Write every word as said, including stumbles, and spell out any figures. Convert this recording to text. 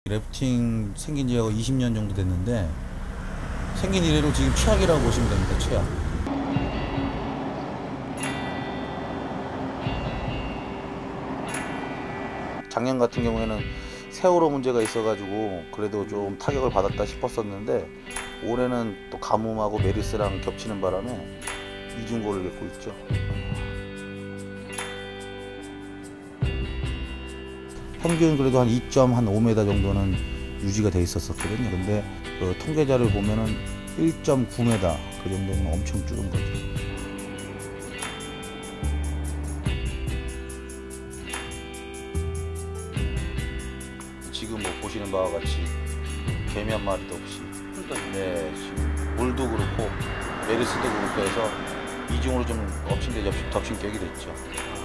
래프팅 생긴 지가 이십 년 정도 됐는데 생긴 이래로 지금 최악이라고 보시면 됩니다. 최악. 작년 같은 경우에는 세월호 문제가 있어가지고 그래도 좀 타격을 받았다 싶었었는데 올해는 또 가뭄하고 메르스랑 겹치는 바람에 이중고를 겪고 있죠. 평균 그래도 한 이 점 오 미터 정도는 유지가 돼 있었었거든요. 근데 그 통계자를 보면은 일 점 구 미터 그 정도면 엄청 줄은 거죠. 지금 뭐 보시는 바와 같이 개미 한 마리도 없이, 네, 지금 물도 그렇고 메르스도 그렇고 해서 이중으로 좀 엎친 데 덮친 격이 됐죠.